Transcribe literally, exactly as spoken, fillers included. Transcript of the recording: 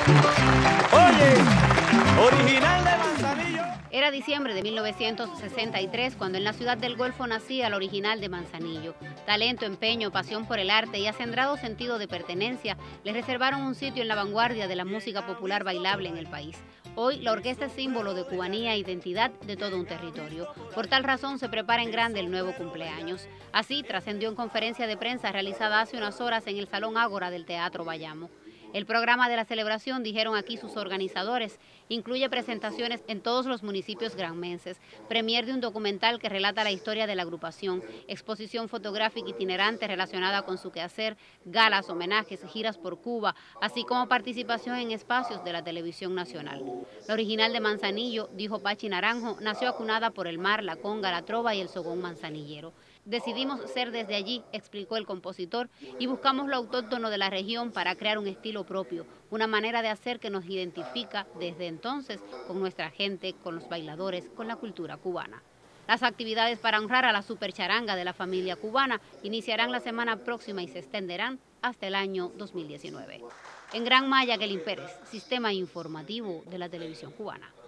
Oye, original de Manzanillo. Era diciembre de mil novecientos sesenta y tres cuando en la ciudad del Golfo nacía el original de Manzanillo. Talento, empeño, pasión por el arte y acendrado sentido de pertenencia le reservaron un sitio en la vanguardia de la música popular bailable en el país. Hoy la orquesta es símbolo de cubanía e identidad de todo un territorio. Por tal razón se prepara en grande el nuevo cumpleaños. Así trascendió en conferencia de prensa realizada hace unas horas en el Salón Ágora del Teatro Bayamo. El programa de la celebración, dijeron aquí sus organizadores, incluye presentaciones en todos los municipios granmenses, premier de un documental que relata la historia de la agrupación, exposición fotográfica itinerante relacionada con su quehacer, galas, homenajes, giras por Cuba, así como participación en espacios de la televisión nacional. La original de Manzanillo, dijo Pachi Naranjo, nació acunada por el mar, la conga, la trova y el sogón manzanillero. Decidimos ser desde allí, explicó el compositor, y buscamos lo autóctono de la región para crear un estilo propio, una manera de hacer que nos identifica desde entonces con nuestra gente, con los bailadores, con la cultura cubana. Las actividades para honrar a la supercharanga de la familia cubana iniciarán la semana próxima y se extenderán hasta el año dos mil diecinueve. En Gran Maya, Gelin Pérez, Sistema Informativo de la Televisión Cubana.